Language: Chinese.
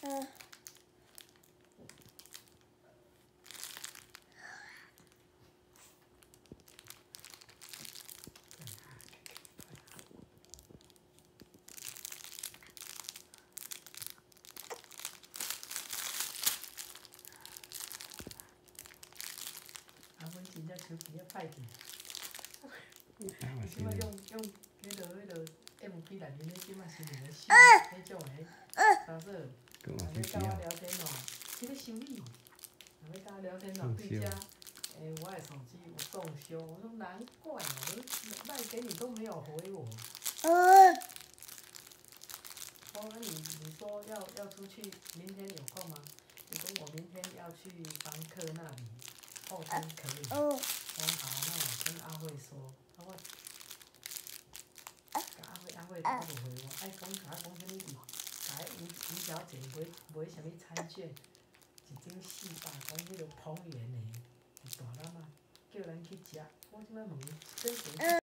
真正手机啊歹去。你即摆用迄落 MP 内面迄即摆是两个手，迄种诶，啥说？若要甲我聊天哦，迄个修理。若要甲我聊天哦，对遮我的手机有中凶，我说难怪哦，我赖给你都没有回我。我说你说要出去，明天有空吗？你说我明天要去房客那里，后天可以。我说好，那我跟阿慧说，阿慧都无回我，爱讲甲我讲啥物事，甲吴小姐买啥物餐券，一张400，讲迄落彭园的大篮啊，叫咱去食。我即摆问，这